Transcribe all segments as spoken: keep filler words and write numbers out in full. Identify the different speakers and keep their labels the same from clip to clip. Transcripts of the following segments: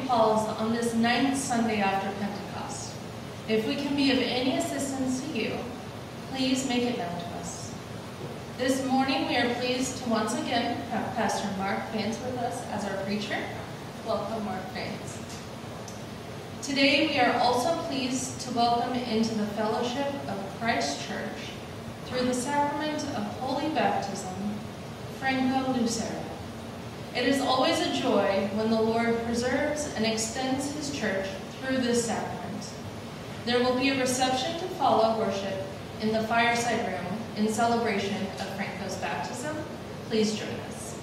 Speaker 1: falls on this ninth Sunday after Pentecost. If we can be of any assistance to you, please make it known to us. This morning we are pleased to once again have Pastor Mark Vance with us as our preacher. Welcome, Mark Vance. Today we are also pleased to welcome into the fellowship of Christ Church through the sacrament of Holy Baptism, Franco Lucero. It is always a joy when the Lord preserves and extends his church through this sacrament. There will be a reception to follow worship in the fireside room in celebration of Franco's baptism. Please join us.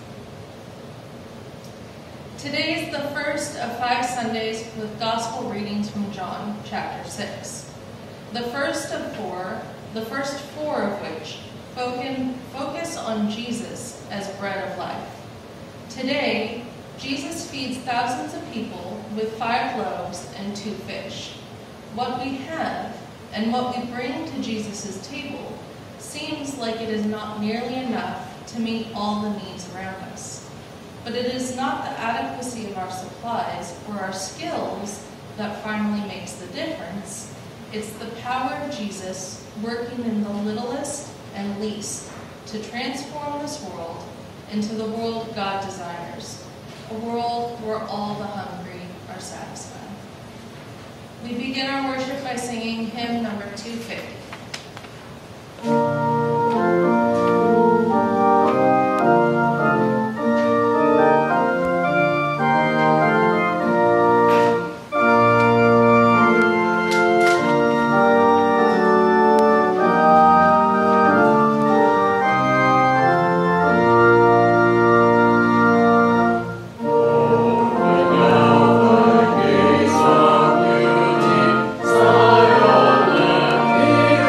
Speaker 1: Today is the first of five Sundays with gospel readings from John chapter six. The first of four, the first four of which focus on Jesus as bread of life. Today, Jesus feeds thousands of people with five loaves and two fish. What we have and what we bring to Jesus' table seems like it is not nearly enough to meet all the needs around us. But it is not the adequacy of our supplies or our skills that finally makes the difference. It's the power of Jesus working in the littlest and least to transform this world into the world God desires, a world where all the hungry are satisfied. We begin our worship by singing hymn number two fifty.
Speaker 2: Here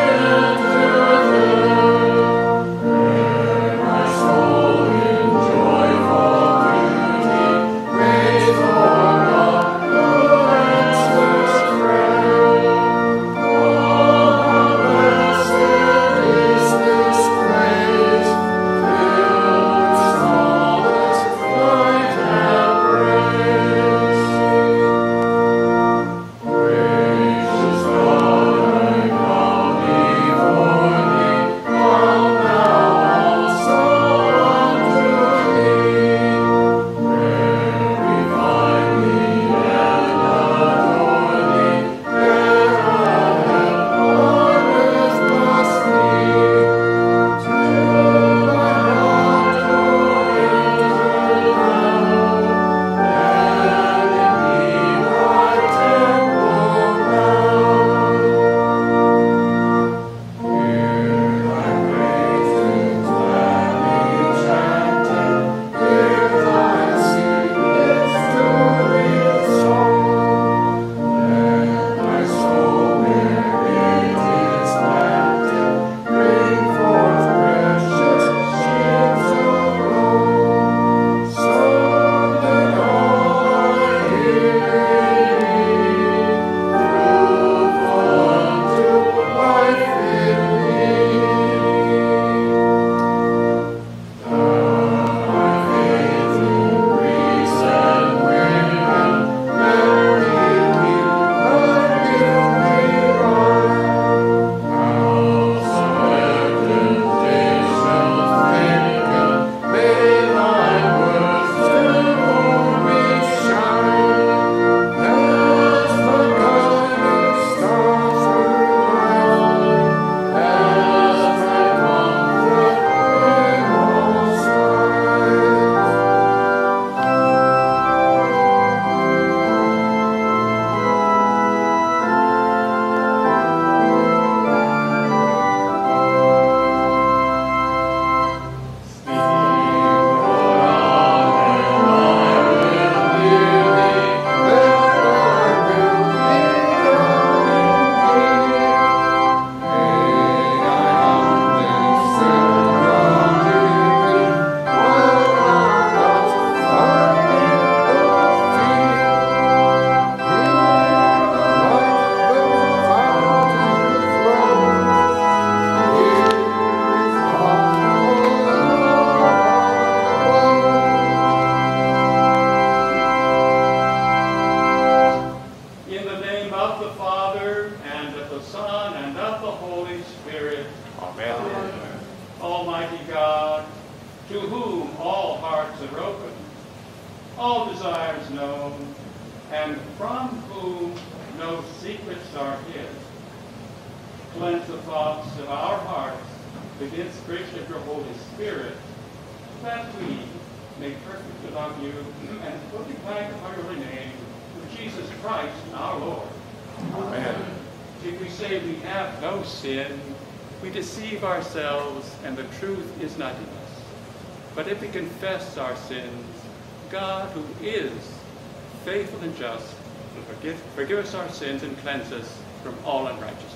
Speaker 2: the Father, and of the Son, and of the Holy Spirit.
Speaker 3: Amen.
Speaker 2: Amen. Almighty God, to whom all hearts are open, all desires known, and from whom no secrets are hid, cleanse the thoughts of our hearts with the inspiration of your Holy Spirit, that we may perfectly love you and fully magnify your holy name through Jesus Christ our Lord.
Speaker 3: Amen.
Speaker 2: If we say we have no sin, we deceive ourselves and the truth is not in us. But if we confess our sins, God, who is faithful and just, will forgive, forgive us our sins and cleanse us from all unrighteousness.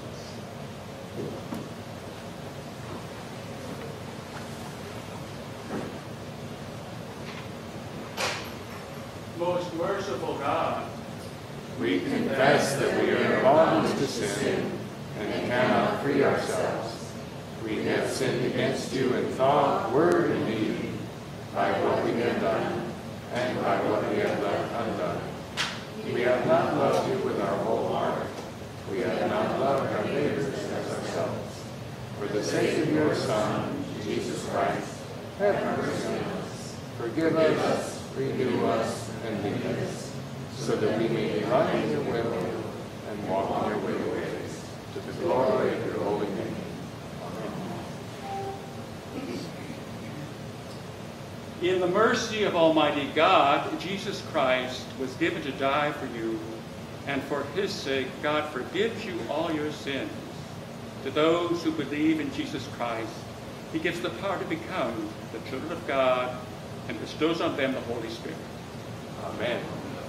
Speaker 2: Most merciful God,
Speaker 3: We confess that we are bondage to sin and cannot free ourselves. We have sinned against you in thought, word, and deed, by what we have done and by what we have left undone. We have not loved you with our whole heart. We have not loved our neighbors as ourselves. For the sake of your Son, Jesus Christ, have mercy on us. Forgive us, renew us, and lead us, so that we may delight in your will and walk in your ways, to the glory of your holy name.
Speaker 2: in the mercy of Almighty God, Jesus Christ was given to die for you, and for his sake, God forgives you all your sins. To those who believe in Jesus Christ, he gives the power to become the children of God and bestows on them the Holy Spirit.
Speaker 3: Amen.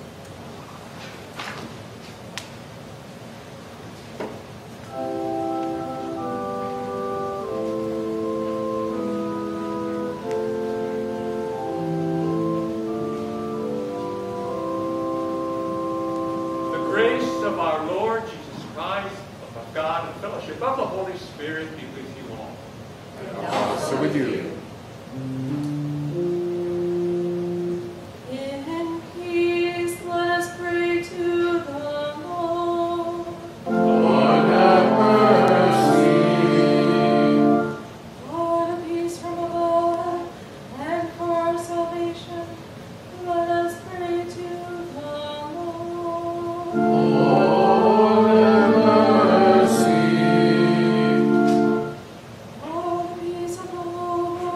Speaker 2: The grace of our Lord Jesus Christ, of God, and fellowship of the Holy Spirit be with you all.
Speaker 3: And also with you.
Speaker 1: In peace, let us pray to the Lord.
Speaker 3: Lord, have mercy.
Speaker 1: For the peace from above, and for our salvation, let us pray to the Lord.
Speaker 3: Lord, have mercy.
Speaker 1: For the peace of the whole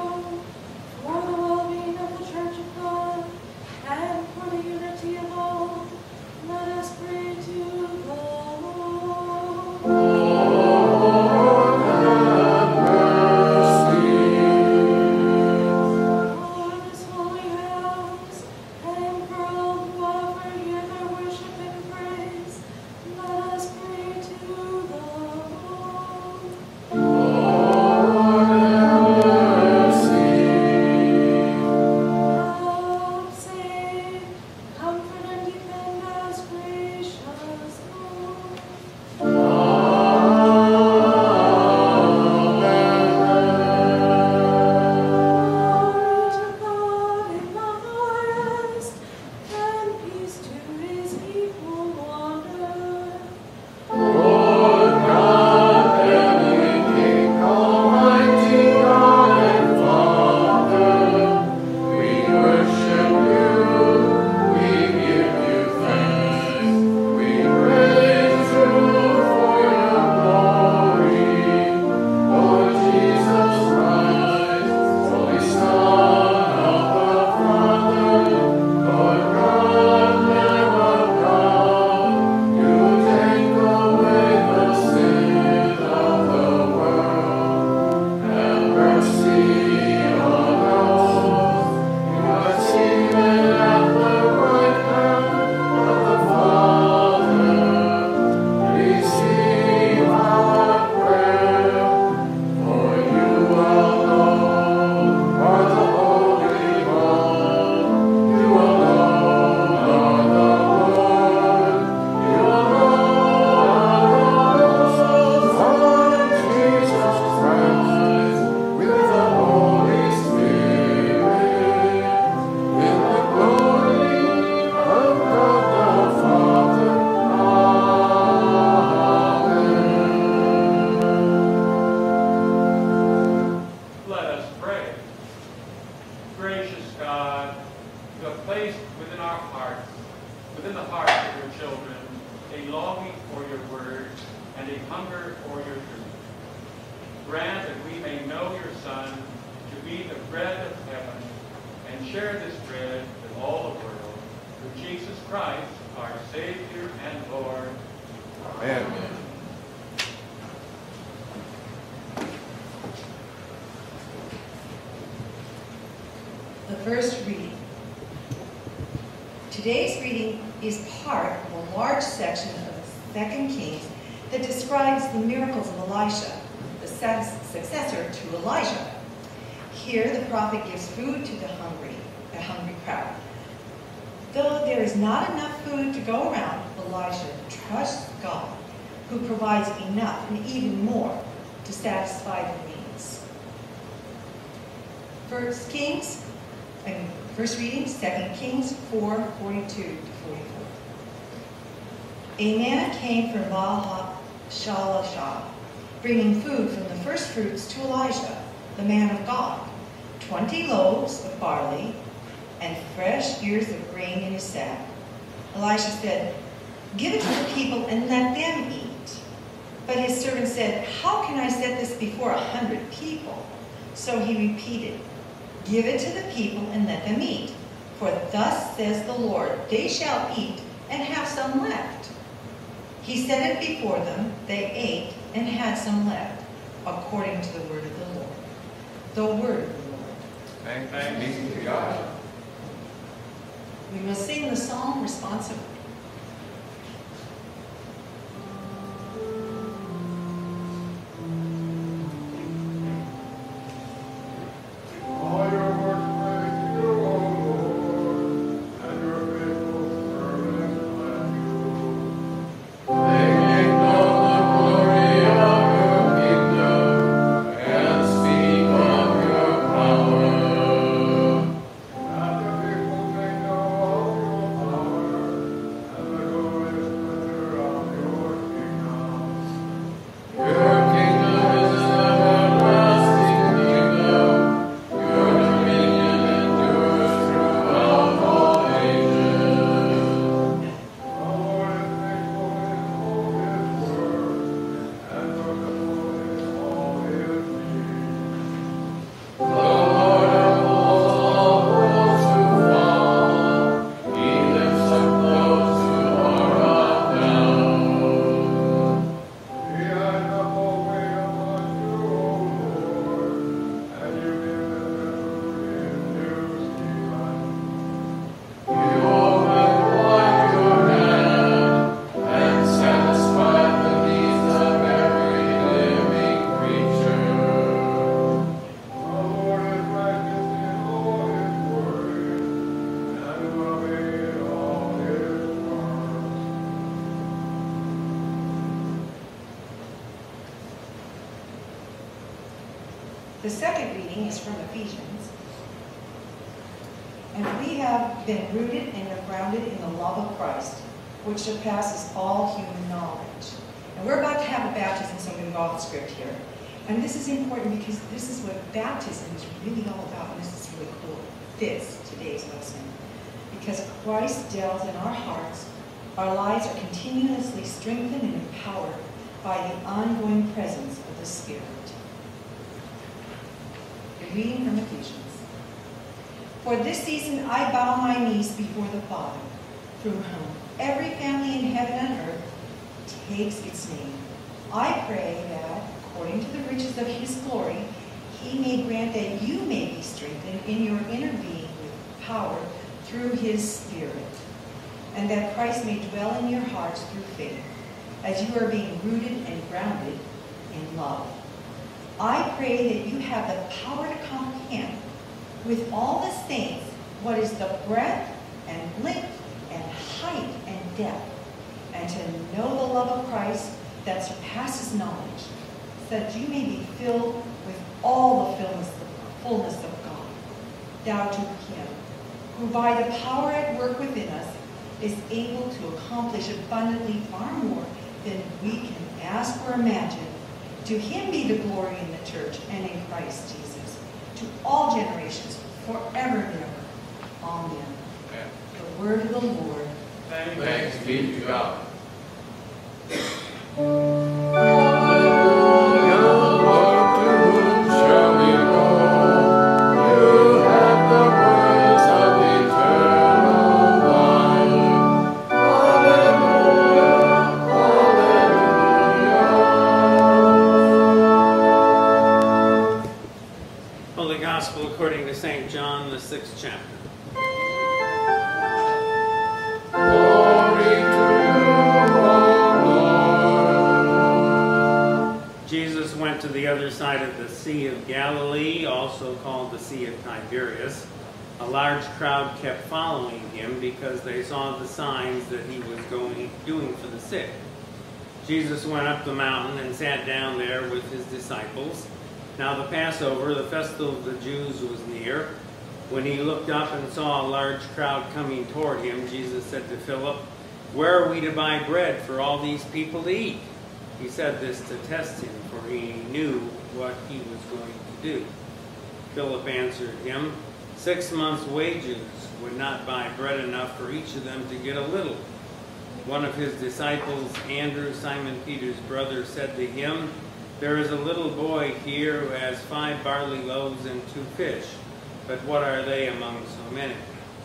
Speaker 2: hunger for your truth. Grant that we may know your Son to be the bread of heaven and share this bread with all the world. Through Jesus Christ, our Savior and Lord.
Speaker 3: Amen.
Speaker 4: The first reading. Today's reading is part of a large section of Second Kings that describes the miracles of Elisha, the successor to Elijah. Here, the prophet gives food to the hungry, the hungry crowd. Though there is not enough food to go around, Elisha trusts God, who provides enough and even more to satisfy their needs. First Kings, I mean, first reading, Second Kings four, forty-two to forty-four. A man came from Baal-Shalishah, bringing food from the first fruits to Elijah, the man of God, twenty loaves of barley and fresh ears of grain in his sack. Elisha said, "Give it to the people and let them eat." But his servant said, "How can I set this before a hundred people?" So he repeated, "Give it to the people and let them eat. For thus says the Lord, they shall eat and have some left." He set it before them, they ate and had some left, according to the word of the Lord. The word of the Lord.
Speaker 3: Thanks be to God.
Speaker 4: We will sing the psalm responsively. The second reading is from Ephesians. And we have been rooted and are grounded in the love of Christ, which surpasses all human knowledge. And we're about to have a baptism, so I'm going to go off the script here. And this is important because this is what baptism is really all about, and this is really cool. This, today's lesson. Because Christ dwells in our hearts, our lives are continuously strengthened and empowered by the ongoing presence of the Spirit. A reading from Ephesians. For this season I bow my knees before the Father, through whom every family in heaven and earth takes its name. I pray that, according to the riches of his glory, he may grant that you may be strengthened in your inner being with power through his Spirit, and that Christ may dwell in your hearts through faith, as you are being rooted and grounded in love. I pray that you have the power to comprehend with all the saints what is the breadth and length and height and depth, and to know the love of Christ that surpasses knowledge, so that you may be filled with all the fullness of, fullness of God. Now to him, who by the power at work within us is able to accomplish abundantly far more than we can ask or imagine. To him be the glory in the church and in Christ Jesus, to all generations, forever and ever. Amen.
Speaker 3: Amen.
Speaker 4: The word of the Lord.
Speaker 2: Thanks,
Speaker 3: Thanks be to God.
Speaker 5: sixth chapter.
Speaker 3: Glory to you, O Lord.
Speaker 5: Jesus went to the other side of the Sea of Galilee, also called the Sea of Tiberias. A large crowd kept following him because they saw the signs that he was going doing for the sick. Jesus went up the mountain and sat down there with his disciples. Now the Passover, the festival of the Jews, was near. When he looked up and saw a large crowd coming toward him, Jesus said to Philip, "Where are we to buy bread for all these people to eat?" He said this to test him, for he knew what he was going to do. Philip answered him, Six months' wages would not buy bread enough for each of them to get a little." One of his disciples, Andrew, Simon Peter's brother, said to him, "There is a little boy here who has five barley loaves and two fish, but what are they among so many?"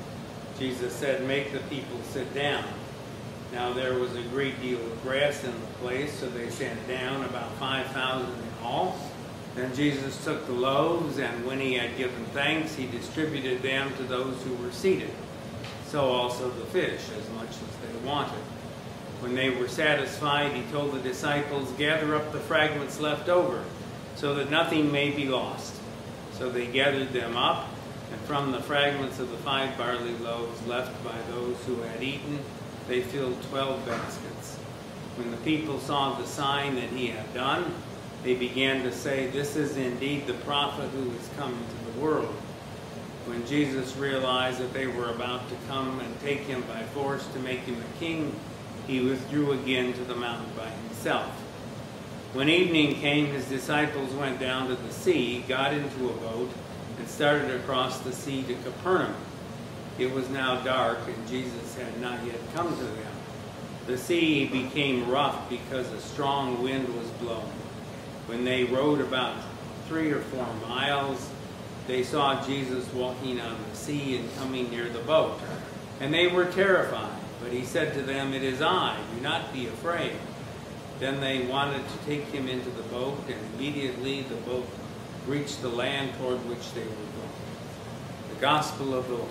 Speaker 5: Jesus said, "Make the people sit down." Now there was a great deal of grass in the place, so they sat down, about five thousand in all. Then Jesus took the loaves, and when he had given thanks, he distributed them to those who were seated. So also the fish, as much as they wanted. When they were satisfied, he told the disciples, "Gather up the fragments left over, so that nothing may be lost." So they gathered them up, and from the fragments of the five barley loaves left by those who had eaten, they filled twelve baskets. When the people saw the sign that he had done, they began to say, "This is indeed the prophet who is come into the world." When Jesus realized that they were about to come and take him by force to make him a king, he withdrew again to the mountain by himself. When evening came, his disciples went down to the sea, got into a boat, and started across the sea to Capernaum. It was now dark, and Jesus had not yet come to them. The sea became rough because a strong wind was blowing. When they rowed about three or four miles, they saw Jesus walking on the sea and coming near the boat. And they were terrified. But he said to them, "It is I, do not be afraid." Then they wanted to take him into the boat, and immediately the boat reached the land toward which they were going. The Gospel of the Lord.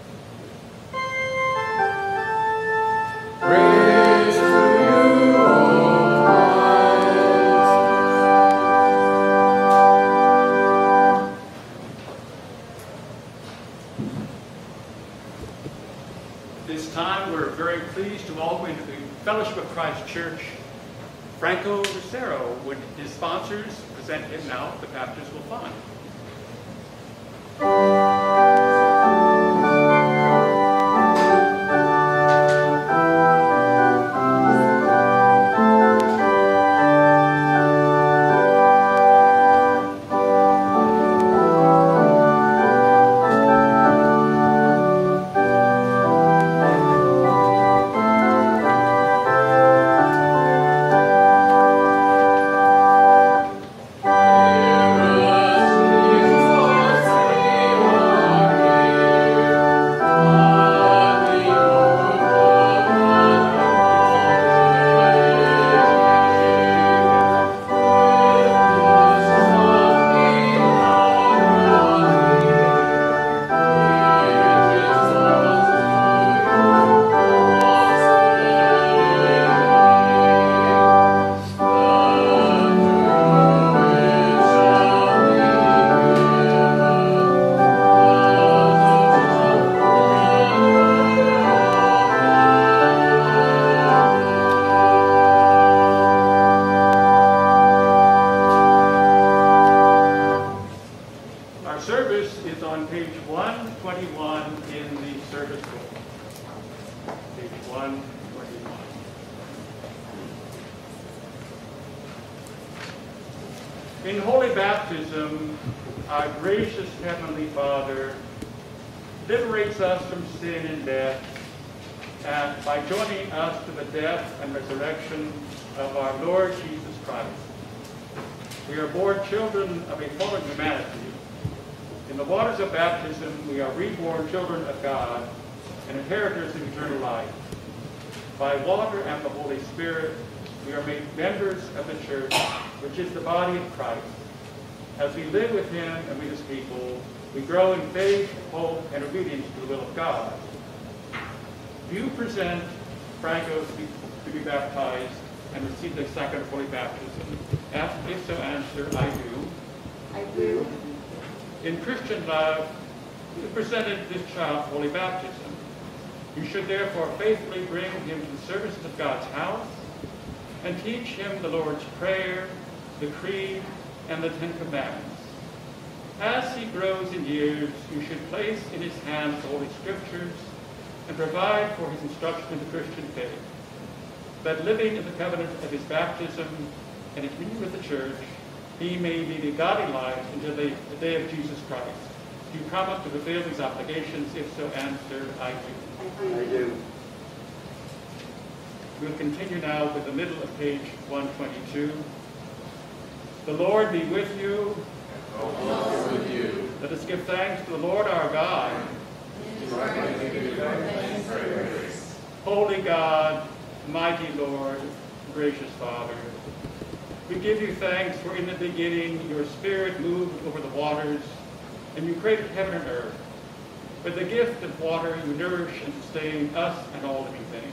Speaker 3: Praise to you, O Christ.
Speaker 2: This time we're very pleased to welcome into the Fellowship of Christ Church Franco Lucero. Would his sponsors present him now at the baptismal font? In holy baptism, our gracious Heavenly Father liberates us from sin and death, and by joining us to the death and resurrection of our Lord Jesus Christ, we are born children of a fallen humanity. In the waters of baptism, we are reborn children of God and inheritors of eternal life. By water and the Holy Spirit, we are made members of the church, which is the body of Christ. As we live with him and with his people, we grow in faith, hope, and obedience to the will of God. Do you present Franco to be, to be baptized and receive the sacrament of holy baptism? Ask, if so, answer, I do.
Speaker 6: I do.
Speaker 2: In Christian love, you presented this child for holy baptism. You should therefore faithfully bring him to the services of God's house and teach him the Lord's Prayer, the Creed, and the Ten Commandments. As he grows in years, you should place in his hands the Holy Scriptures and provide for his instruction in the Christian faith, that living in the covenant of his baptism and in communion with the Church, he may lead a godly life until the, the day of Jesus Christ. Do you promise to fulfill these obligations? If so, answer, I do.
Speaker 6: I do.
Speaker 2: We'll continue now with the middle of page one twenty-two. The Lord be with you.
Speaker 3: And also with you.
Speaker 2: Let us give thanks to the Lord our God. Holy God, mighty Lord, gracious Father, we give you thanks for in the beginning your Spirit moved over the waters, and you created heaven and earth. With the gift of water, you nourish and sustain us and all living things.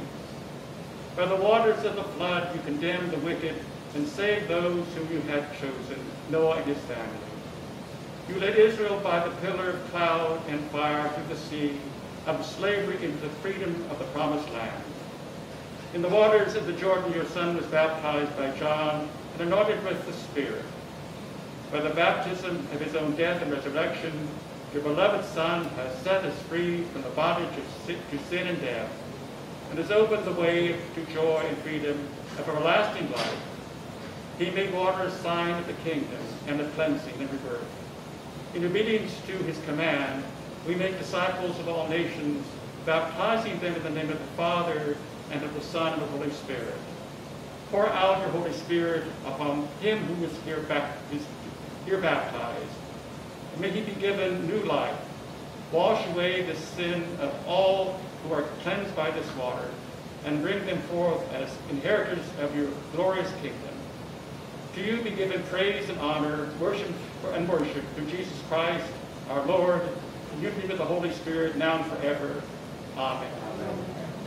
Speaker 2: By the waters of the flood, you condemned the wicked and saved those whom you had chosen, Noah and his family. You led Israel by the pillar of cloud and fire through the sea, of slavery into the freedom of the promised land. In the waters of the Jordan, your Son was baptized by John and anointed with the Spirit. By the baptism of his own death and resurrection, your beloved Son has set us free from the bondage of sin, to sin and death, and has opened the way to joy and freedom of everlasting life. He made water a sign of the kingdom and of cleansing and rebirth. In obedience to his command, we make disciples of all nations, baptizing them in the name of the Father, and of the Son, and of the Holy Spirit. Pour out your Holy Spirit upon him who is here, is here baptized. May he be given new life. Wash away the sin of all who are cleansed by this water, and bring them forth as inheritors of your glorious kingdom. To you be given praise and honor, worship and worship through Jesus Christ, our Lord, in unity with the Holy Spirit, now and forever. Amen. Amen.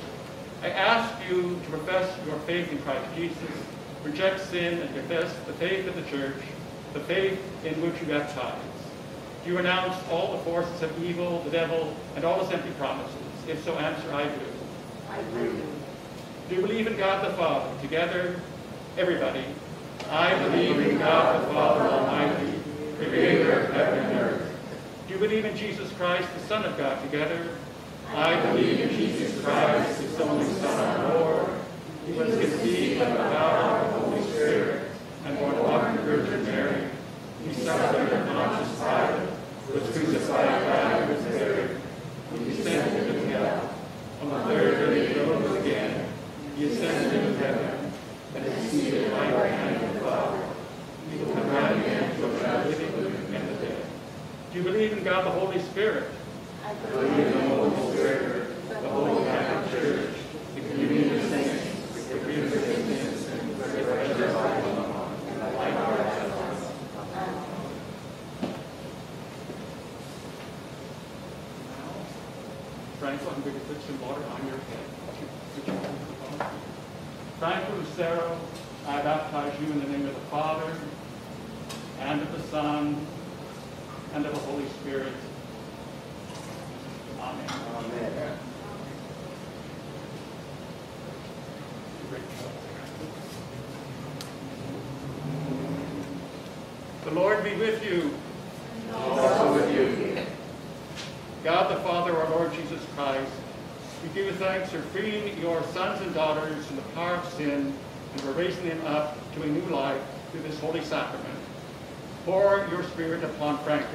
Speaker 2: I ask you to profess your faith in Christ Jesus, reject sin, and confess the faith of the Church, the faith in which you baptize. Do you renounce all the forces of evil, the devil, and all his empty promises? If so, answer, I do.
Speaker 6: I do.
Speaker 2: Do you believe in God the Father? Together, everybody. I believe in God the Father Almighty, creator of heaven and earth. Do you believe in Jesus Christ, the Son of God? Together, I believe in Jesus Christ, his only Son, our Lord, who was conceived by the power of the Holy Spirit, and born of the Virgin Mary. He suffered under Pontius Pilate, was crucified, died, and was buried. He descended into hell. On the third day he rose again. He ascended into heaven, and is seated at the right hand of the Father. He will come back again to judge the living and the dead. Do you believe in God the Holy Spirit?
Speaker 6: I
Speaker 2: believe in the Holy Spirit, the Holy Catholic Church, the communion of saints, the forgiveness of sins, and the resurrection of life, and the life everlasting. Franco, I'm going to put some water on your head. Franco Lucero, I baptize you in the name of the Father, and of the Son, and of the Holy Spirit. Amen.
Speaker 3: Amen.
Speaker 2: The Lord be with you.
Speaker 3: And also with you.
Speaker 2: God the Father, our Lord Jesus Christ, we give you thanks for freeing your sons and daughters from the power of sin and for raising them up to a new life through this holy sacrament. Pour your Spirit upon Franco.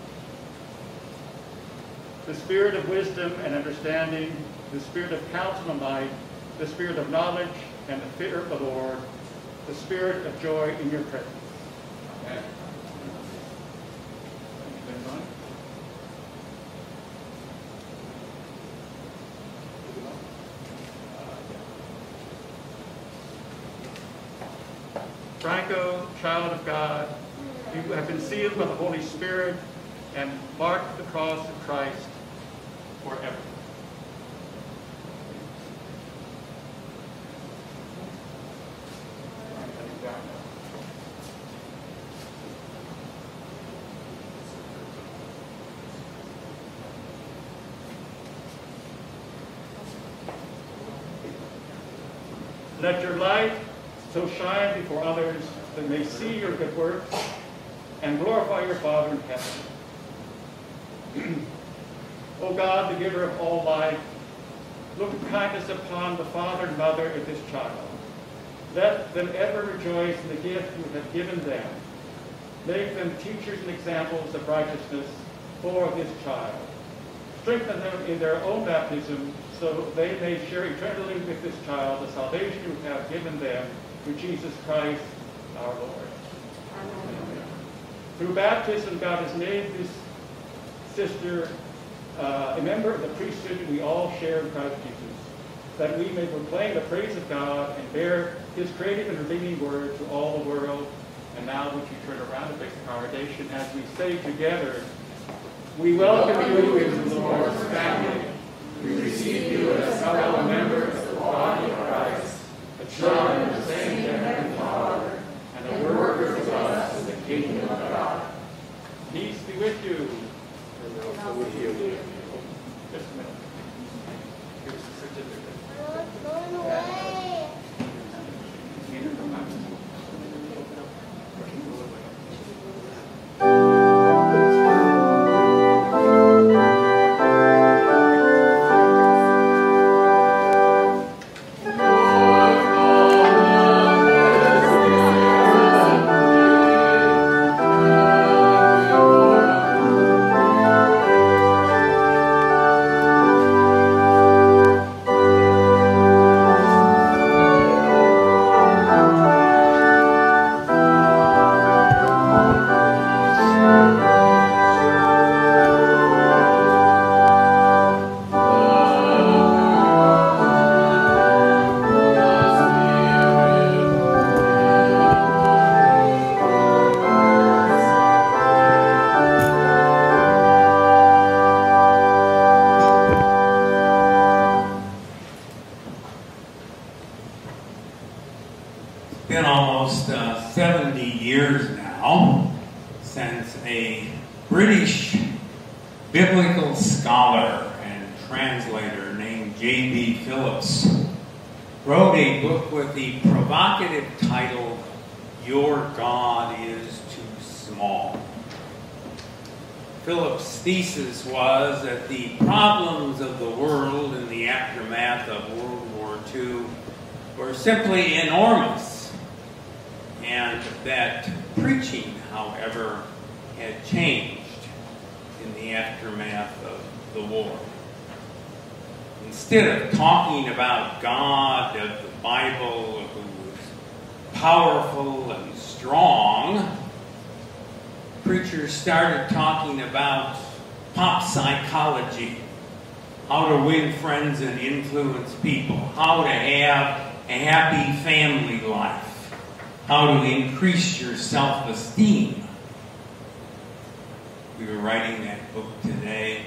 Speaker 2: The Spirit of wisdom and understanding, the Spirit of counsel and might, the Spirit of knowledge and the fear of the Lord, the Spirit of joy in your presence. Amen. Franco, child of God, you have been sealed by the Holy Spirit and mark the cross of Christ forever. Let your light so shine before others that they may see your good works and glorify your Father in heaven. O God, the giver of all life, look with kindness upon the father and mother of this child. Let them ever rejoice in the gift you have given them. Make them teachers and examples of righteousness for this child. Strengthen them in their own baptism so they may share eternally with this child the salvation you have given them through Jesus Christ our Lord. Amen. Through baptism, God has made this sister uh, a member of the priesthood we all share in Christ Jesus, that we may proclaim the praise of God and bear his creative and redeeming word to all the world. And now would you turn around and face the congregation as we say together, we welcome you into the Lord's family. We receive you as fellow members of the body of Christ, the children of the same heavenly Father, and the workers with us in the kingdom of God. Peace be with you.
Speaker 3: And also with you.
Speaker 2: Just a minute. Here's the certificate.
Speaker 6: Going away.
Speaker 2: Neither come back.
Speaker 5: Been almost uh, seventy years now since a British biblical scholar and translator named J B Phillips wrote a book with the provocative title, Your God is Too Small. Phillips' thesis was that the problems of the world in the aftermath of World War Two were simply enormous, and that preaching, however, had changed in the aftermath of the war. Instead of talking about God of the Bible, who was powerful and strong, preachers started talking about pop psychology, how to win friends and influence people, how to have a happy family life, how to increase your self-esteem. We were writing that book today.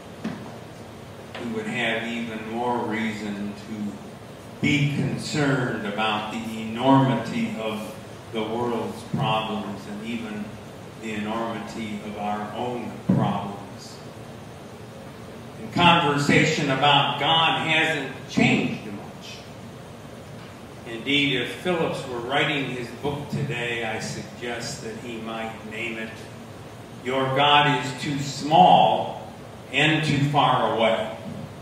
Speaker 5: We would have even more reason to be concerned about the enormity of the world's problems and even the enormity of our own problems. And conversation about God hasn't changed much. Indeed, if Phillips were writing his book today, I suggest that he might name it, Your God is Too Small and Too Far Away.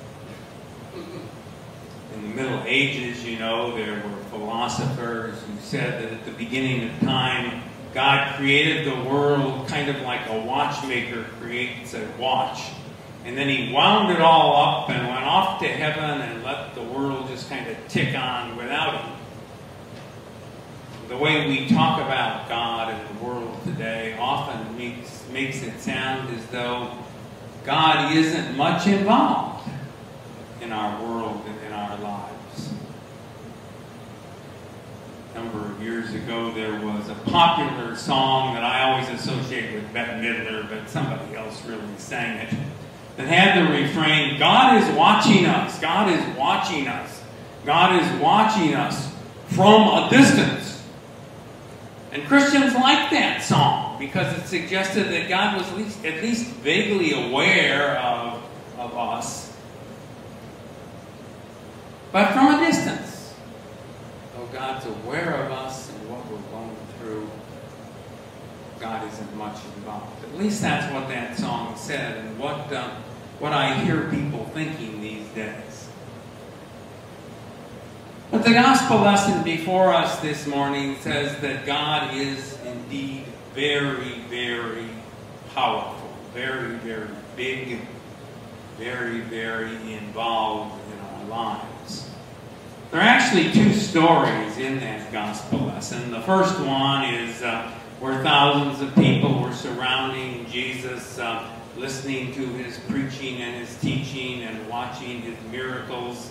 Speaker 5: In the Middle Ages, you know, there were philosophers who said that at the beginning of time, God created the world kind of like a watchmaker creates a watch. And then he wound it all up and went off to heaven and let the world just kind of tick on without him. The way we talk about God in the world today often makes, makes it sound as though God isn't much involved in our world and in our lives. And number of years ago, there was a popular song that I always associate with Bette Midler, but somebody else really sang it, that had the refrain, God is watching us, God is watching us, God is watching us from a distance. And Christians like that song because it suggested that God was at least, at least vaguely aware of, of us, but from a distance. Though God's aware of us and what we're going through, God isn't much involved. At least that's what that song said, and what, uh, what I hear people thinking these days. But the gospel lesson before us this morning says that God is indeed very, very powerful, very, very big, very, very involved in our lives. There are actually two stories in that gospel lesson. The first one is uh, where thousands of people were surrounding Jesus, uh, listening to his preaching and his teaching and watching his miracles.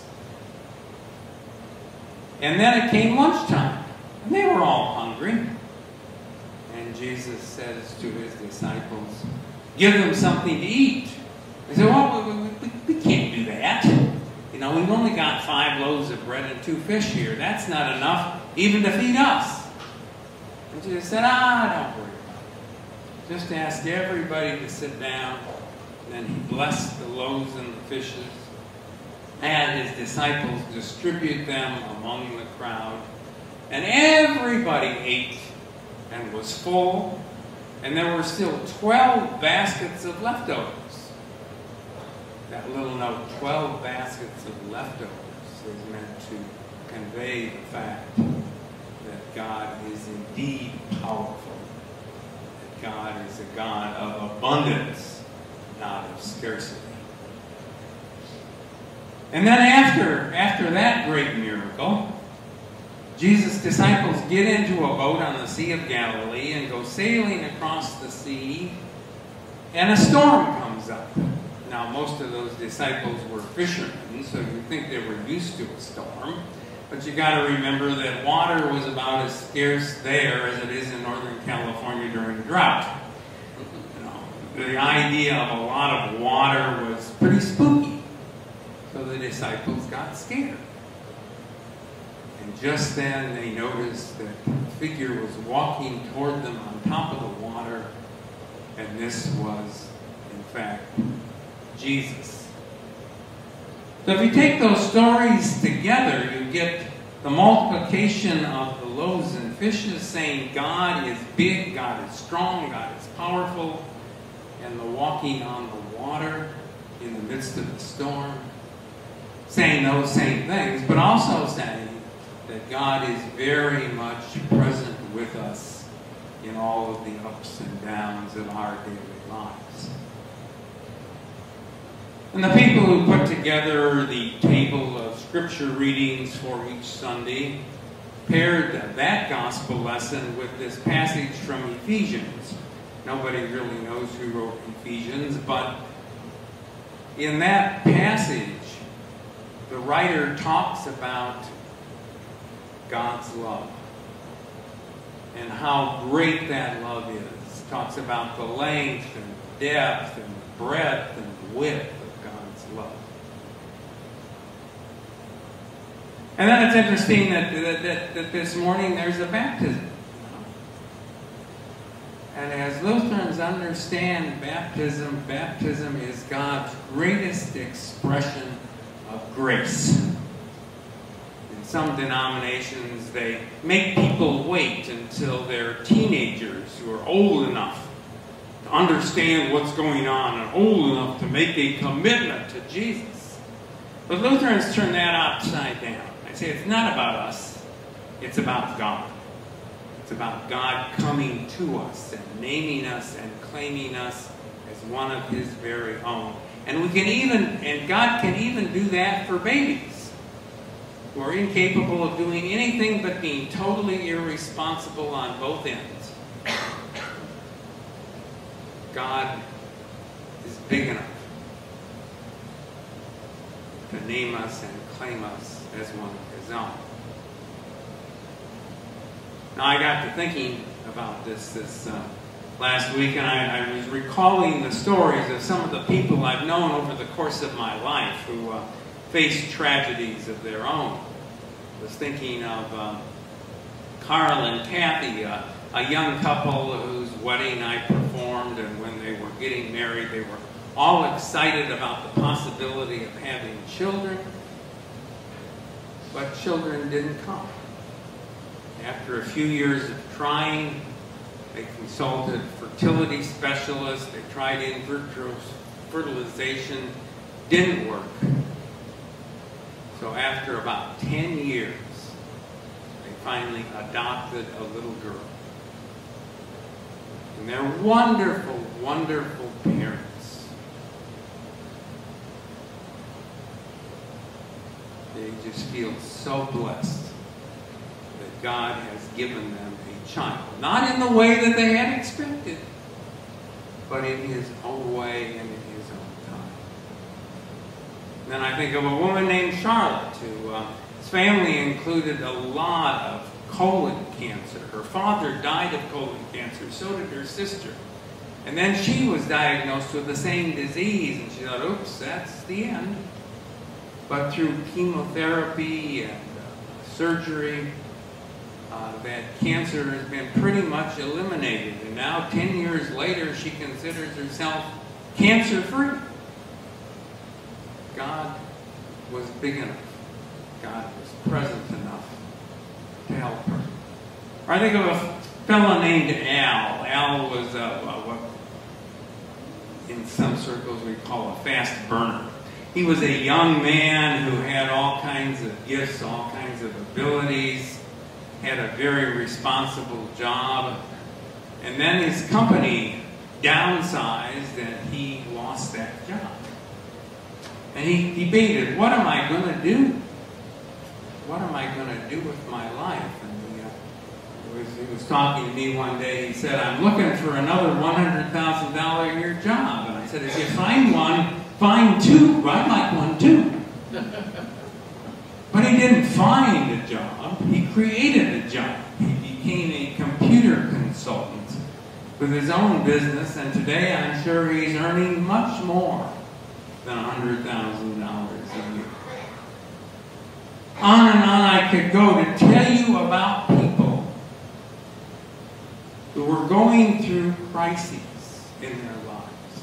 Speaker 5: And then it came lunchtime, and they were all hungry. And Jesus says to his disciples, give them something to eat. They said, well, we, we, we can't do that. You know, we've only got five loaves of bread and two fish here. That's not enough even to feed us. And Jesus said, ah, don't worry about it. Just ask everybody to sit down. And then he blessed the loaves and the fishes, and his disciples distribute them among the crowd. And everybody ate and was full, and there were still twelve baskets of leftovers. That little note, twelve baskets of leftovers, is meant to convey the fact that God is indeed powerful, that God is a God of abundance, not of scarcity. And then after, after that great miracle, Jesus' disciples get into a boat on the Sea of Galilee and go sailing across the sea, and a storm comes up. Now, most of those disciples were fishermen, so you think they were used to a storm. But you got to remember that water was about as scarce there as it is in Northern California during drought. You know, the idea of a lot of water was pretty spooky. So the disciples got scared. And just then they noticed that a figure was walking toward them on top of the water, and this was, in fact, Jesus. So if you take those stories together, you get the multiplication of the loaves and fishes, saying God is big, God is strong, God is powerful, and the walking on the water in the midst of the storm, saying those same things, but also saying that God is very much present with us in all of the ups and downs of our daily lives. And the people who put together the table of scripture readings for each Sunday paired that gospel lesson with this passage from Ephesians. Nobody really knows who wrote Ephesians, but in that passage, the writer talks about God's love and how great that love is. Talks about the length and depth and breadth and width of God's love. And then it's interesting that, that, that, that this morning there's a baptism. And as Lutherans understand baptism, baptism is God's greatest expression of grace. In some denominations, they make people wait until they're teenagers who are old enough to understand what's going on and old enough to make a commitment to Jesus. But Lutherans turn that upside down. They say it's not about us, it's about God. It's about God coming to us and naming us and claiming us as one of His very own. And we can even, and God can even do that for babies who are incapable of doing anything but being totally irresponsible on both ends. God is big enough to name us and claim us as one of His own. Now, I got to thinking about this this uh, last week, and I, I was recalling the stories of some of the people I've known over the course of my life who uh, faced tragedies of their own. I was thinking of um, Carl and Kathy, uh, a young couple whose wedding I performed, and when they were getting married, they were all excited about the possibility of having children, but children didn't come. After a few years of trying, they consulted fertility specialists, they tried in vitro fertilization, didn't work. So after about ten years, they finally adopted a little girl. And they're wonderful, wonderful parents. They just feel so blessed that God has given them a child. Not in the way that they had expected, but in His own way and in His own time. And then I think of a woman named Charlotte, who uh, his family included a lot of colon cancer. Her father died of colon cancer, so did her sister. And then she was diagnosed with the same disease, and she thought, oops, that's the end. But through chemotherapy and uh, surgery, uh, that cancer has been pretty much eliminated. And now, ten years later, she considers herself cancer-free. God was big enough. God was present enough to help her. Or I think of a fellow named Al. Al was uh, what in some circles we call a fast burner. He was a young man who had all kinds of gifts, all kinds of abilities, had a very responsible job, and then his company downsized and he lost that job. And he debated, what am I going to do? What am I going to do with my life? And he, uh, he, was, he was talking to me one day. He said, I'm looking for another one hundred thousand dollars a year job. And I said, if you find one, find two. I'd like one too. But he didn't find a job. He created a job. He became a computer consultant with his own business. And today I'm sure he's earning much more than one hundred thousand dollars a year. On and on I could go to tell you about people who were going through crises in their lives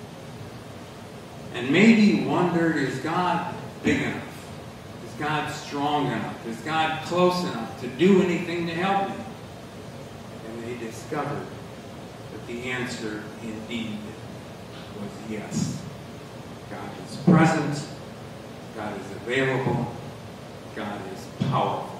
Speaker 5: and maybe wondered, is God big enough? Is God strong enough? Is God close enough to do anything to help me? And they discovered that the answer indeed was yes. God is present, God is available, God is powerful.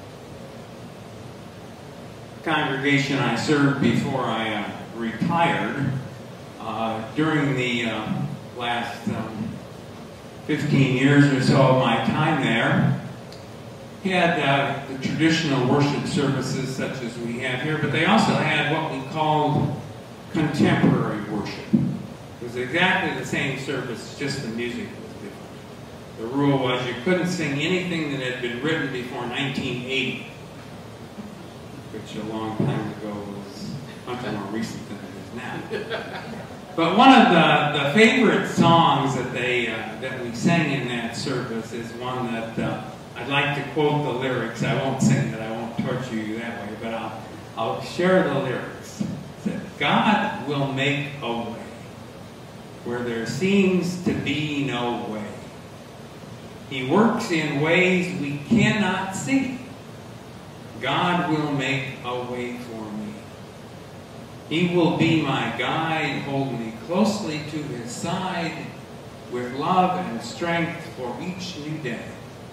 Speaker 5: The congregation I served before I uh, retired, uh, during the uh, last um, fifteen years or so of my time there, had uh, the traditional worship services such as we have here, but they also had what we called contemporary worship. It was exactly the same service, just the music was different. The rule was you couldn't sing anything that had been written before nineteen eighty, which a long time ago was much more recent than it is now. But one of the, the favorite songs that they uh, that we sang in that service is one that uh, I'd like to quote the lyrics. I won't sing it, I won't torture you that way, but I'll, I'll share the lyrics. It said, God will make a way where there seems to be no way. He works in ways we cannot see. God will make a way for me. He will be my guide, hold me closely to His side, with love and strength for each new day.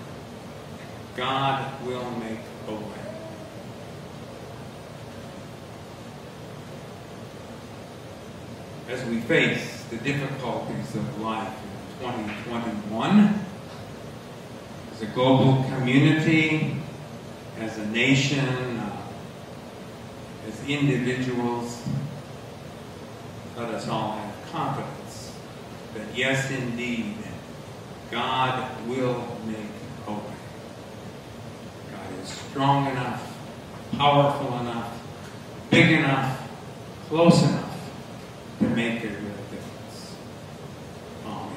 Speaker 5: God will make a way. As we face the difficulties of life in twenty twenty-one, as a global community, as a nation, uh, as individuals, let us all have confidence that yes, indeed, God will make a way. God is strong enough,
Speaker 7: powerful enough, big enough, close enough to make a real difference. Amen.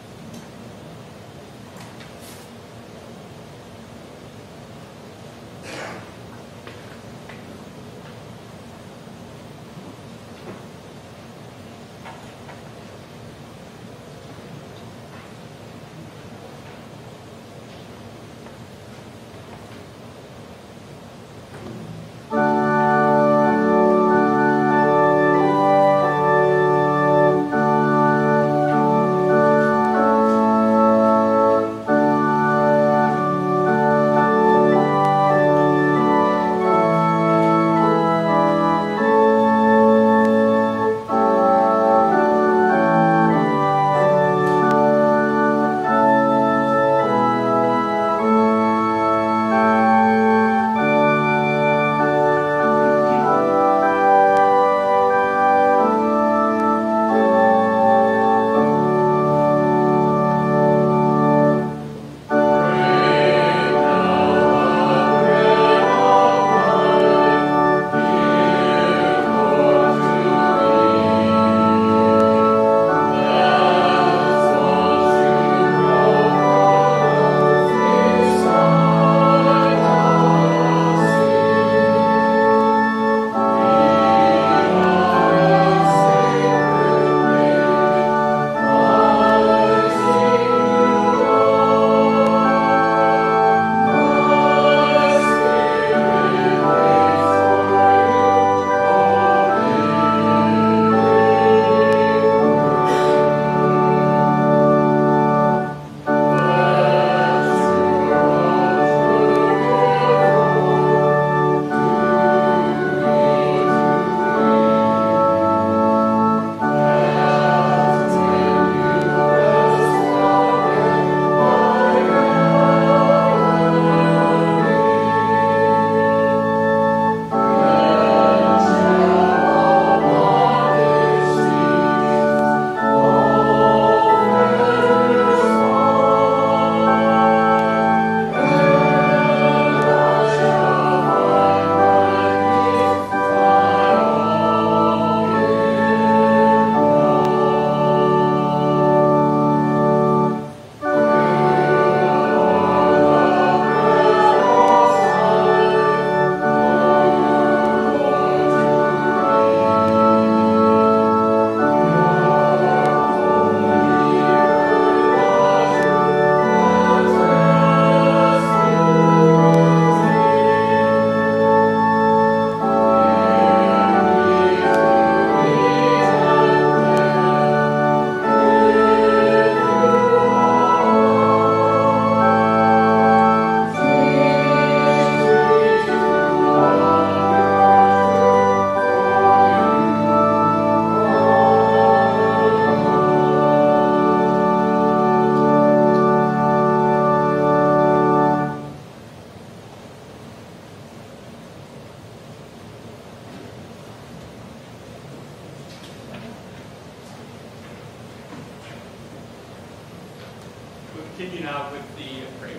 Speaker 2: Continue now with the prayer.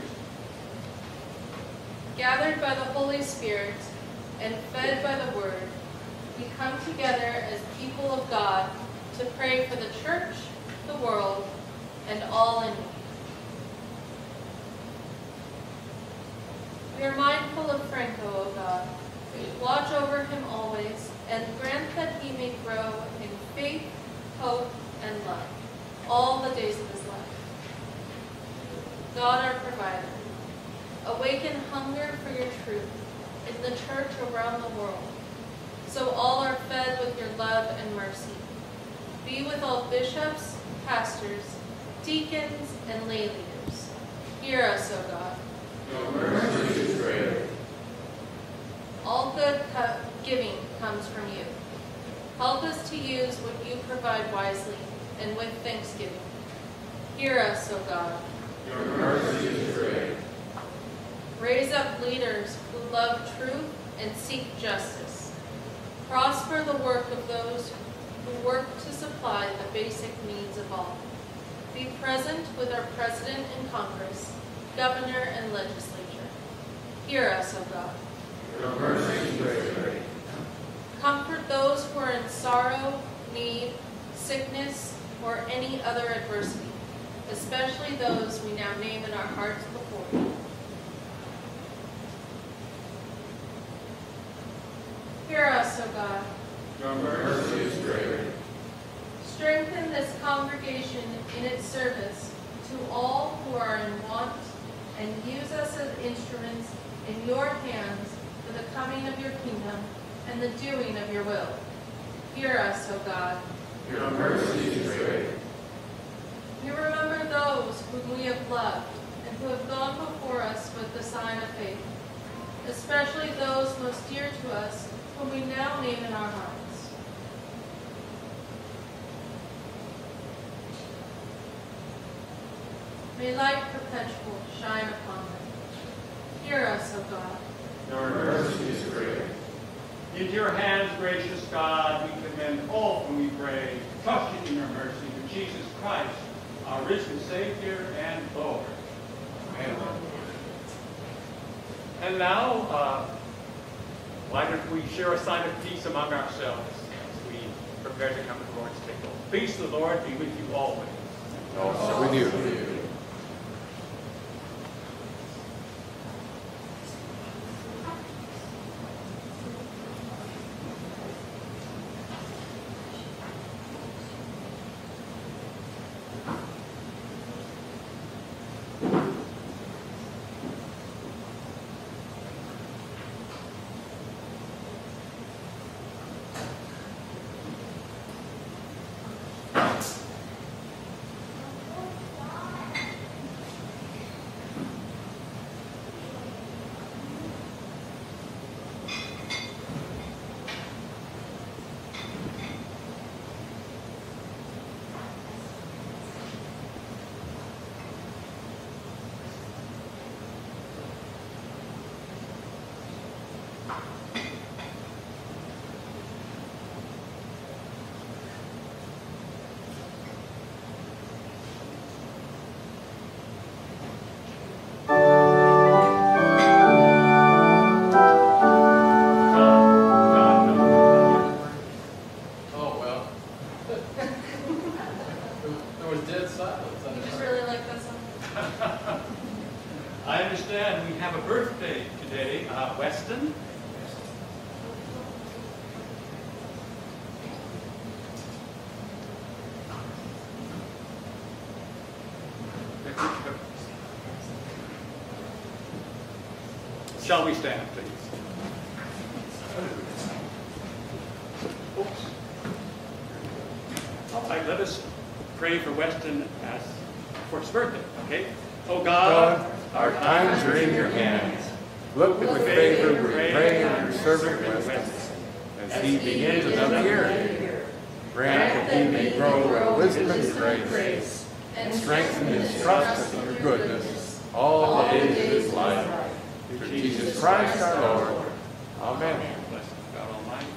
Speaker 1: Gathered by the Holy Spirit and fed by the Word, we come together as people of God to pray for the church, the world, and all in need. We are mindful of Franco, O God. Watch over him always, and grant that he may grow in faith, hope, and love all the days of his life. God, our provider, awaken hunger for your truth in the church around the world, so all are fed with your love and mercy. Be with all bishops, pastors, deacons, and lay leaders. Hear us, O God.
Speaker 3: Your mercy is great.
Speaker 1: All good co- giving comes from you. Help us to use what you provide wisely and with thanksgiving. Hear us, O God.
Speaker 3: Your mercy is great.
Speaker 1: Raise up leaders who love truth and seek justice. Prosper the work of those who work to supply the basic needs of all. Be present with our President and Congress, Governor and Legislature. Hear us, O God.
Speaker 3: Your mercy is great.
Speaker 1: Comfort those who are in sorrow, need, sickness, or any other adversity, especially those we now name in our hearts before you. Hear us, O God.
Speaker 2: Your
Speaker 3: Mercy is great.
Speaker 1: Strengthen this congregation in its service to all who are in want, and use us as instruments in your hands for the coming of your kingdom and the doing of your will. Hear us, O God.
Speaker 3: Your mercy is great.
Speaker 1: We remember those whom we have loved and who have gone before us with the sign of faith, especially those most dear to us whom we now name in our hearts. May light perpetual shine upon them. Hear us, O God.
Speaker 2: Your mercy is great. Into your hands, gracious God, we commend all whom we pray, trusting in your mercy through Jesus Christ, our risen Savior and Lord. Amen. And now, uh, why don't we share a sign of peace among ourselves as we prepare to come to the Lord's table. Peace of the Lord be with you always.
Speaker 3: Also with you.
Speaker 2: I understand we have a birthday today, uh, Weston. Shall we stand, please? Oops. All right, let us pray for Weston as for his birthday, okay? Oh God,
Speaker 3: God, our times are in your hands. Look with favor, we pray, on your servant Weston, as he begins another year. Grant that he may grow in wisdom and grace, and strengthen his trust in your goodness all the days of his life. Through Jesus Christ our Lord. Amen.
Speaker 2: Bless God Almighty.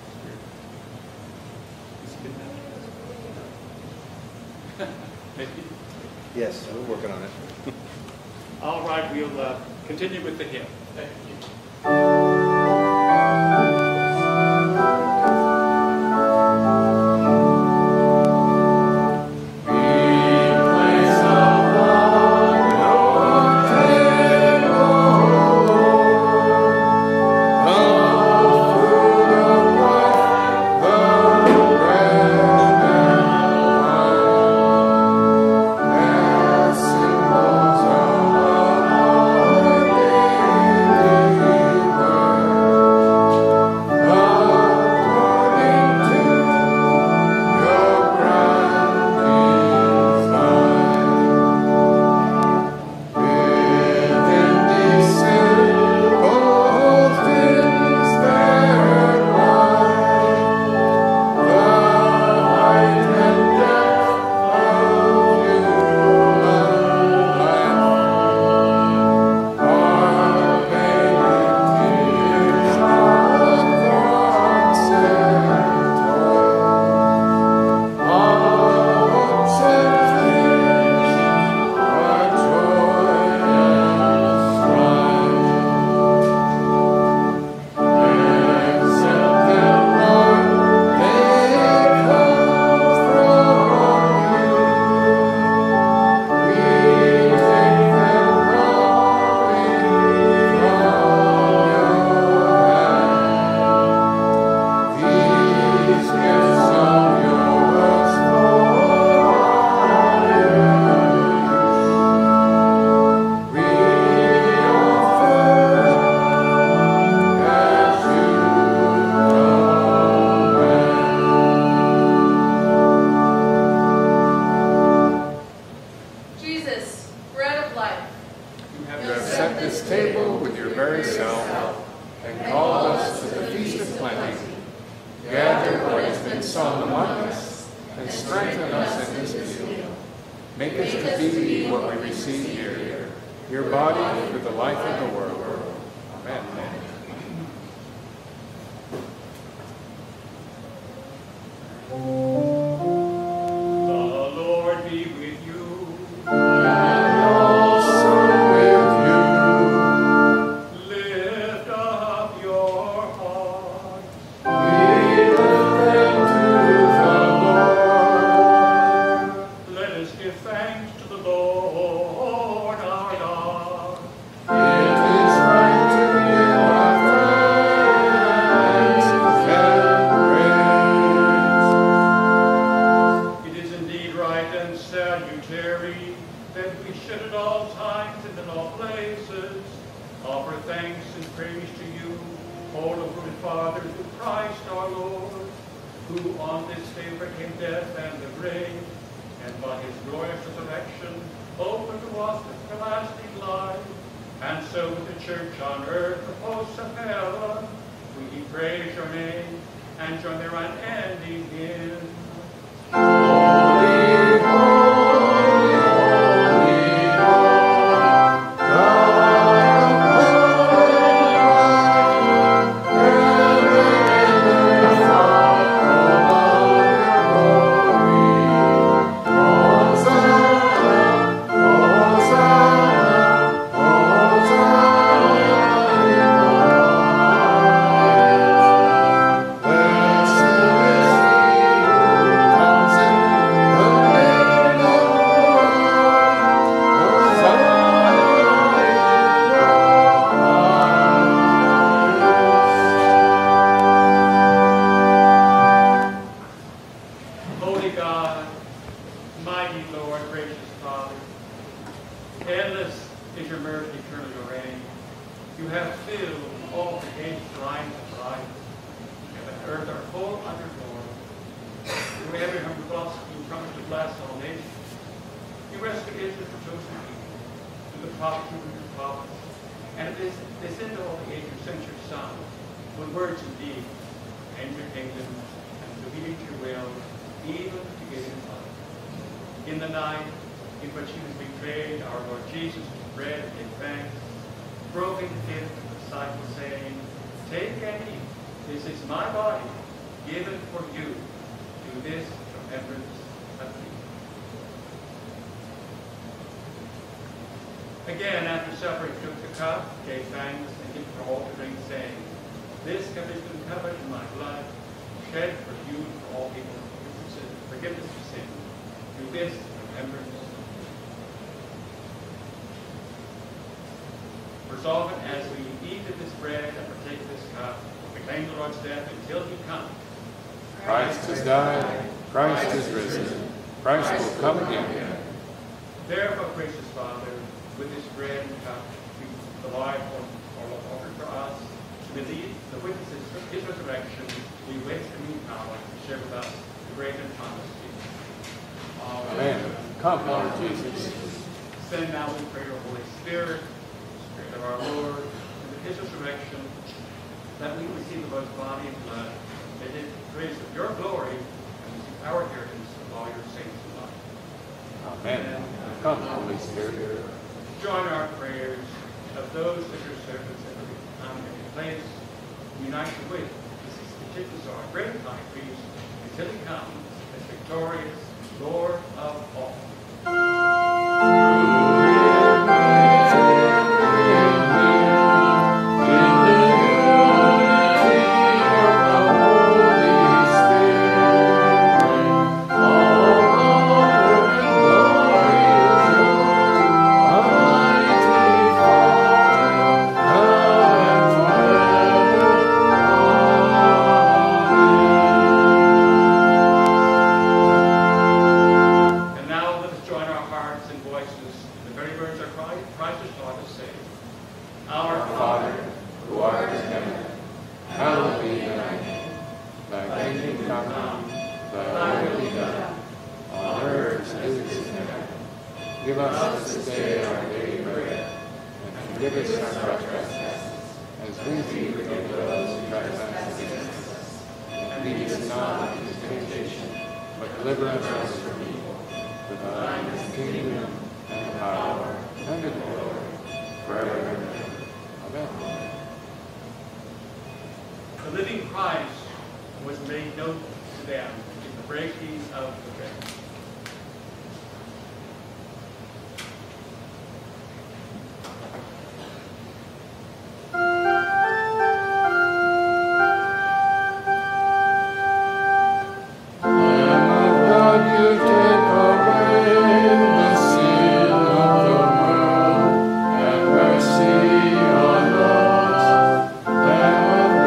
Speaker 8: Yes, we're working on it.
Speaker 2: All right, we'll uh, continue with the hymn. Thank you.
Speaker 3: Thank you. Gather what has been sown among us, and strengthen us in this field. Make us to be what we receive here, your body for the life of the world. Amen.
Speaker 2: The Lord be with you.
Speaker 3: And also with you.
Speaker 2: Lift up your hearts.
Speaker 3: We lift them to the Lord.
Speaker 2: Let us give thanks to the Lord our God.
Speaker 3: It is right to give our thanks and praise.
Speaker 2: It is indeed right and salutary that we should at all times and in all places offer thanks and praise to you, O Lord Father, through Christ our Lord, who on this day overcame death and the grave, and by his glorious resurrection opened to us the everlasting life. And so with the church on earth, the hosts of heaven, we praise your name and join their unending hymn.
Speaker 3: Holy, holy, holy Lord, God of heaven and earth are full of your glory. Hosanna, Hosanna, Hosanna in the highest. Blessed is he who comes in the name of the Lord. Hosanna in
Speaker 2: Holy God, mighty Lord, gracious Father, endless is your mercy, eternal your reign. You have filled all the gates, lines of life. Heaven and earth are full of your glory. You every humble gospel, you promise to bless all nations. You rescue Israel from chosen people, through the prophets who were your prophets. And it is this into all the age you sent your Son, with words and deeds, and your kingdom, and to be to your will, even to give him life. In the night in which he was betrayed, our Lord Jesus took bread and gave thanks, broken it to the disciples, saying, Take and eat, this is my body, given for you. Do this in remembrance of me. Again, after supper, he took the cup, gave thanks, and gave it to all to drink, saying, This cup is the covenant in my blood, shed for you and for all people, for forgiveness of sin. Do this in remembrance of me. Resolving as we eat of this bread and partake of this cup, proclaim the Lord's death until he comes.
Speaker 3: Christ has died, Christ is risen, Christ will come again.
Speaker 2: Therefore, gracious Father, with this bread and cup, the life offered for us, with these, the witnesses of his resurrection, we wait for new power to share with us the great and promised peace.
Speaker 3: Amen. Come, Lord Jesus.
Speaker 2: Send now, we pray, your Holy Spirit, Spirit of our Lord, and with his resurrection, that we receive the Lord's body and blood, that it praise of your glory, and receive our inheritance of all your saints in life.
Speaker 3: Amen. Come, Holy Spirit.
Speaker 2: Join our prayers of those that your servants have come in place, unite with the petitions of our great high priest, until he comes as victorious Lord of all.
Speaker 3: Give us this day our daily bread, and forgive us our trespasses, as we forgive those who trespass against us. And lead us not into temptation, but deliver us from evil. For thine is the kingdom, and the power, and the glory, forever and ever. Amen.
Speaker 2: The living Christ was made known to them in the breaking of the bread.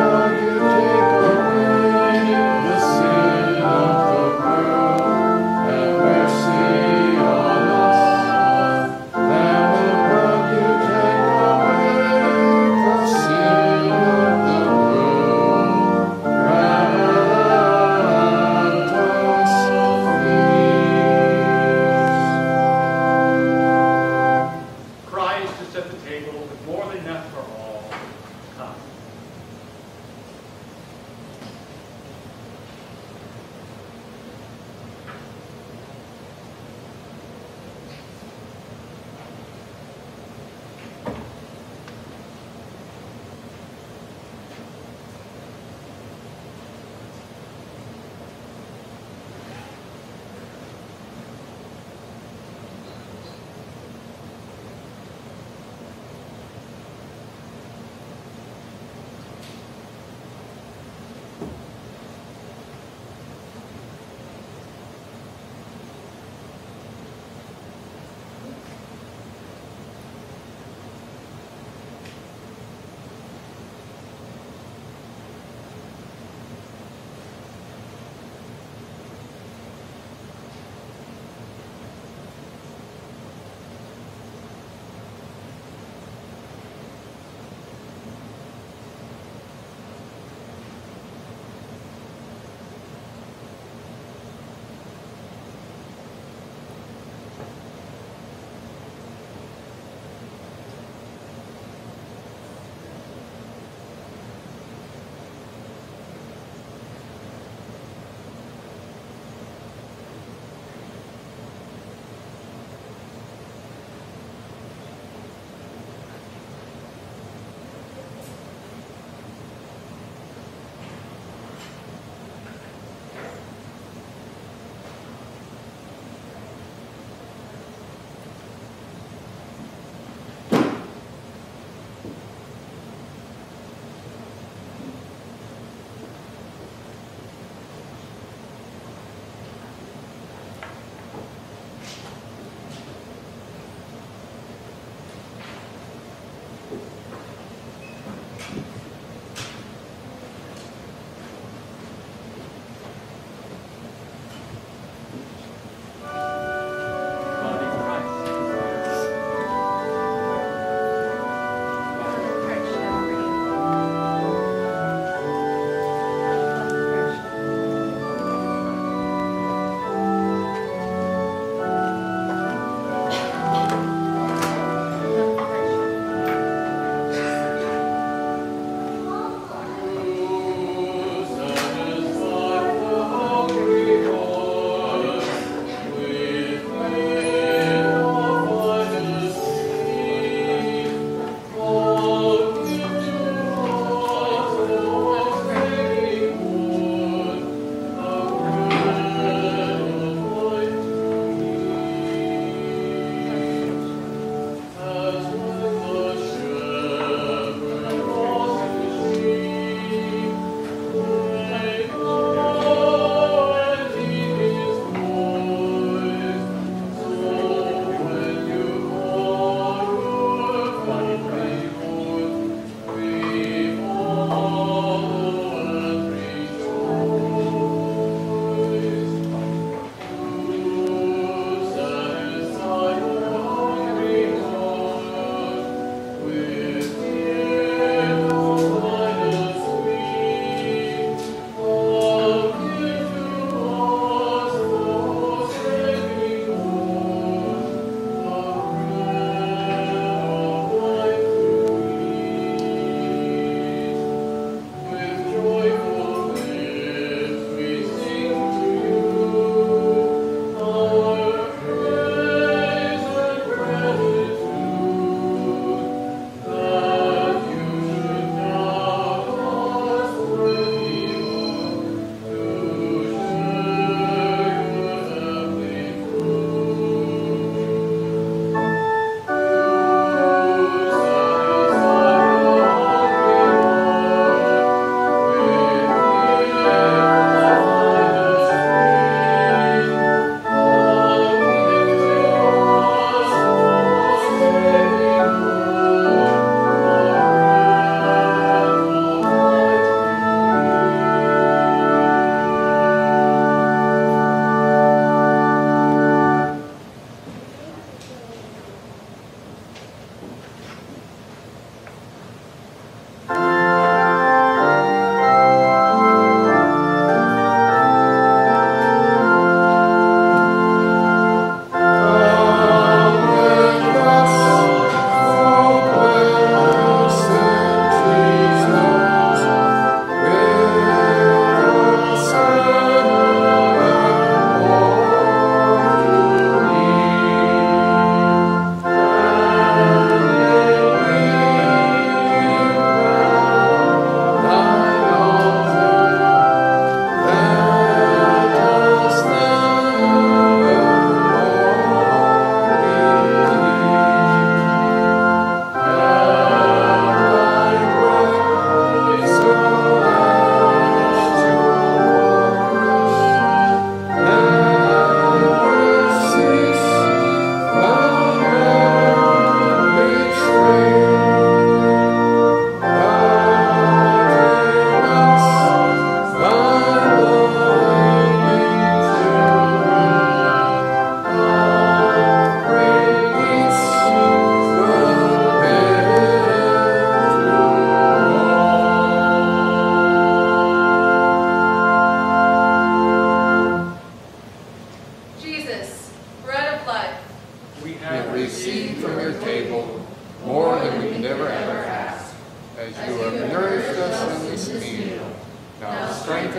Speaker 3: Have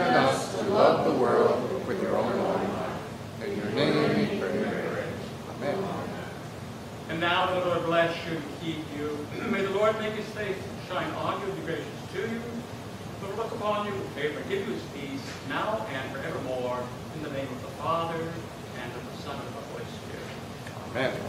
Speaker 3: strengthen us to love the world with your own life. In your name we pray. Amen.
Speaker 2: And now the Lord bless you and keep you. May the Lord make his face shine on you and be gracious to you. The Lord look upon you with favor and give you his peace, now and forevermore. In the name of the Father, and of the Son, and of the Holy Spirit.
Speaker 3: Amen.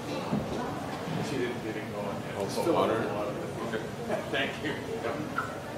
Speaker 2: Thank you.